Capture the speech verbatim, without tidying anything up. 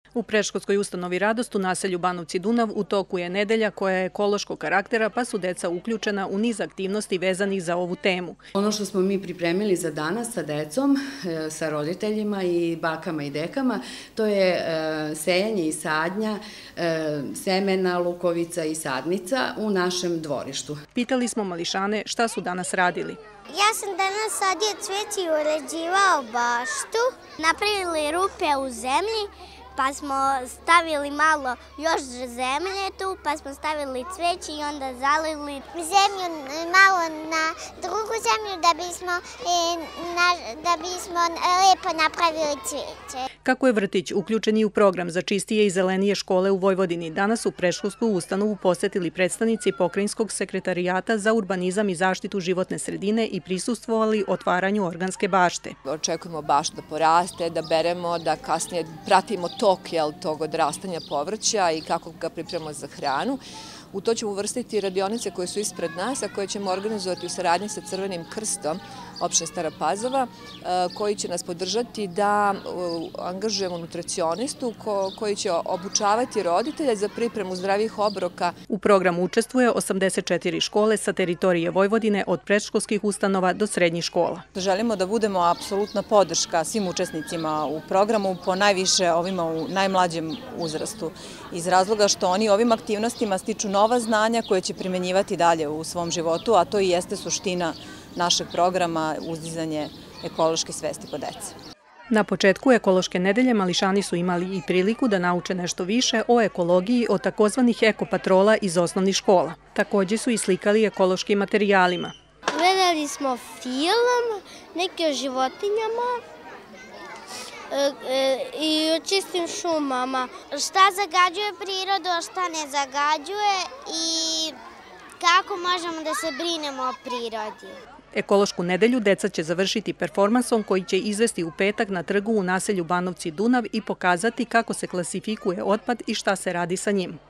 U predškolskoj ustanovi Radost u naselju Banovci Dunav u toku je nedelja koja je ekološkog karaktera, pa su deca uključena u niz aktivnosti vezanih za ovu temu. Ono što smo mi pripremili za danas sa decom, sa roditeljima i bakama i dekama, to je sejanje i sadnja semena, lukovica i sadnica u našem dvorištu. Pitali smo mališane šta su danas radili. Ja sam danas sadio cveće i uređivao baštu. Napravili rupe u zemlji, pa smo stavili malo još zemlje tu, pa smo stavili cveće i onda zalili zemlju malo na drugu zemlju da bismo, da bismo lepo napravili cveće. Kako je vrtić uključen i u program za čistije i zelenije škole u Vojvodini, danas su predškolsku ustanovu posetili predstavnici Pokrajinskog sekretarijata za urbanizam i zaštitu životne sredine i prisustvovali otvaranju organske bašte. Očekujemo baštu da poraste, da beremo, da kasnije pratimo tok tog odrastanja povrća i kako ga pripremamo za hranu. U to ćemo uvrstiti radionice koje su ispred nas, a koje ćemo organizovati u saradnji sa Crvenim krstom opštine Stara Pazova, koji će nas podržati da angažujemo nutricionistu koji će obučavati roditelje za pripremu zdravih obroka. U programu učestvuje osamdeset četiri škole sa teritorije Vojvodine od predškolskih ustanova do srednjih škola. Želimo da budemo apsolutna podrška svim učesnicima u programu, po najviše ovima u najmlađem uzrastu, iz razloga što oni ovim aktivnostima stiču nova znanja koje će primenjivati dalje u svom životu, a to i jeste suština našeg programa uzdizanje ekološke svesti kod dece. Na početku ekološke nedelje mališani su imali i priliku da nauče nešto više o ekologiji od takozvanih ekopatrola iz osnovnih škola. Takođe su i slikali ekološkim materijalima. Gledali smo film, neke o životinjama i o čistim šumama. Šta zagađuje prirodu, a šta ne zagađuje i kako možemo da se brinemo o prirodi. Ekološku nedelju deca će završiti performansom koji će izvesti u petak na trgu u naselju Banovci Dunav i pokazati kako se klasifikuje otpad i šta se radi sa njim.